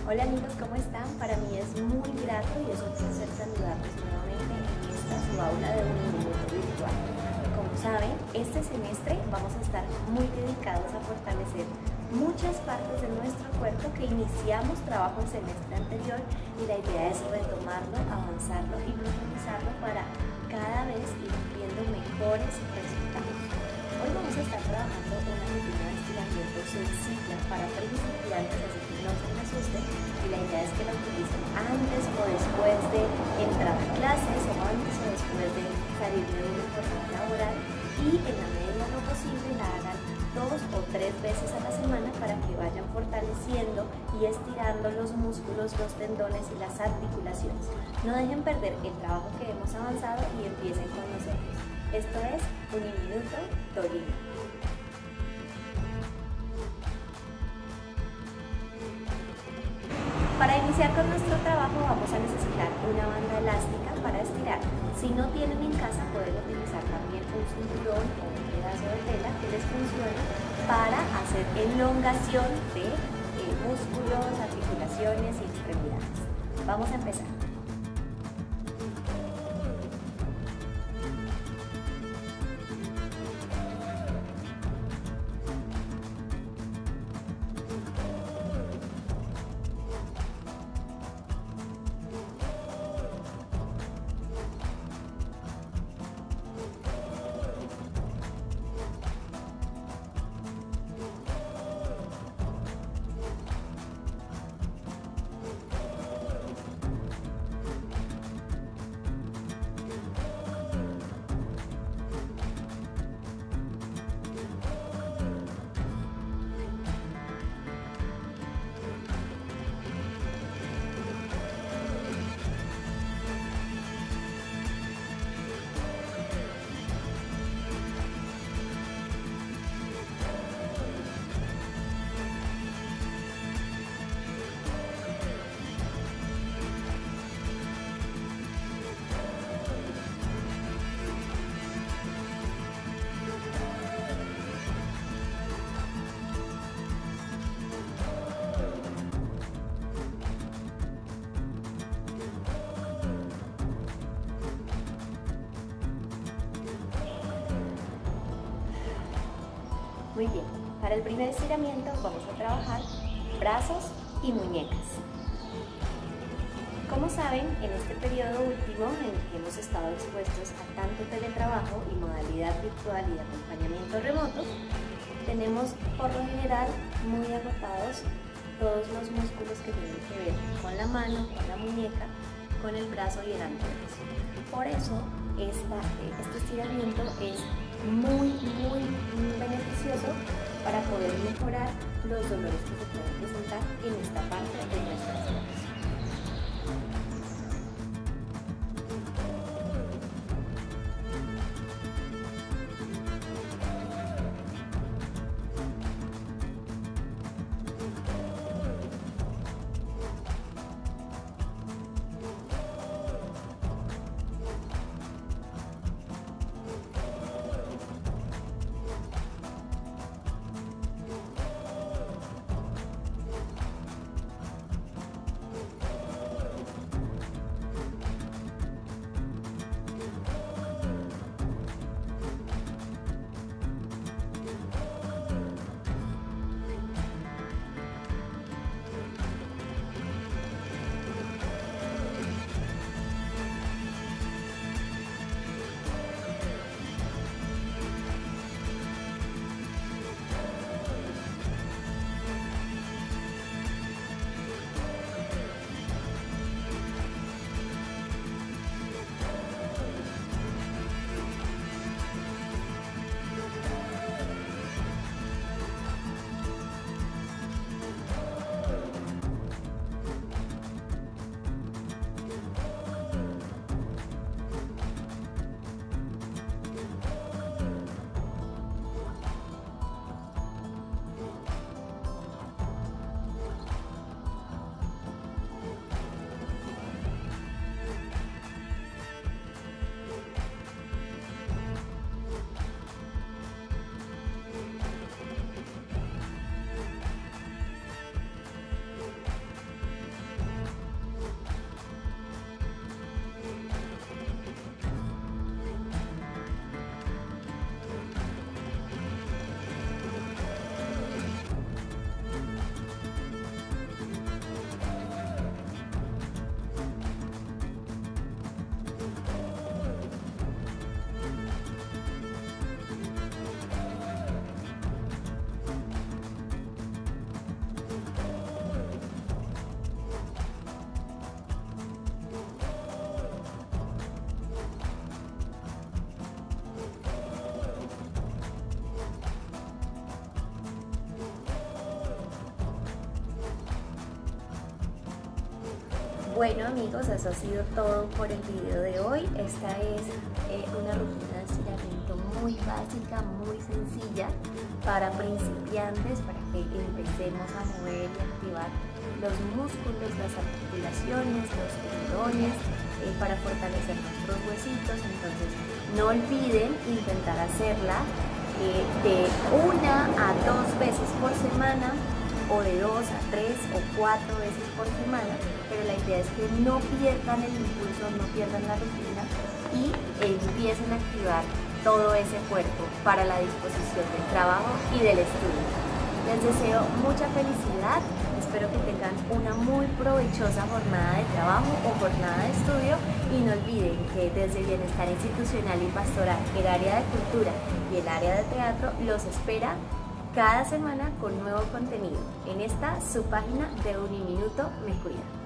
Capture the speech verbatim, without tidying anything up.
Hola amigos, ¿cómo están? Para mí es muy grato y es un placer saludarlos nuevamente en esta su aula de un minuto virtual. Como saben, este semestre vamos a estar muy dedicados a fortalecer muchas partes de nuestro cuerpo que iniciamos trabajo el semestre anterior y la idea es retomarlo, avanzarlo y profundizarlo para cada vez ir viendo mejores resultados. Hoy vamos a estar trabajando una rutina de estiramiento sencilla para principiantes, así que no se me asusten, y la idea es que la utilicen antes o después de entrar a clases o antes o después de salir de una jornada laboral y en la medida de lo posible la hagan dos o tres veces a la semana para que vayan fortaleciendo y estirando los músculos, los tendones y las articulaciones. No dejen perder el trabajo que hemos avanzado y empiecen con nosotros. Esto es Uniminuto Torino. Para iniciar con nuestro trabajo vamos a necesitar una banda elástica para estirar. Si no tienen en casa pueden utilizar también un cinturón o un pedazo de tela que les funcione para hacer elongación de eh, músculos, articulaciones y extremidades. Vamos a empezar. Muy bien, para el primer estiramiento vamos a trabajar brazos y muñecas. Como saben, en este periodo último en el que hemos estado expuestos a tanto teletrabajo y modalidad virtual y de acompañamiento remoto, tenemos por lo general muy agotados todos los músculos que tienen que ver con la mano, con la muñeca, con el brazo y el antebrazo. Por eso, esta, este estiramiento es muy, muy, muy beneficioso para poder mejorar los dolores que se pueden presentar en esta parte de nuestras manos. Bueno amigos, eso ha sido todo por el video de hoy. Esta es eh, una rutina de estiramiento muy básica, muy sencilla para principiantes, para que empecemos a mover y activar los músculos, las articulaciones, los tendones, eh, para fortalecer nuestros huesitos. Entonces no olviden intentar hacerla eh, de una a dos veces por semana, o de dos a tres o cuatro veces por semana, pero la idea es que no pierdan el impulso, no pierdan la rutina y empiecen a activar todo ese cuerpo para la disposición del trabajo y del estudio. Les deseo mucha felicidad, espero que tengan una muy provechosa jornada de trabajo o jornada de estudio, y no olviden que desde Bienestar Institucional y Pastoral, el área de cultura y el área de teatro los espera cada semana con nuevo contenido en esta su página de Uniminuto Me Cuida.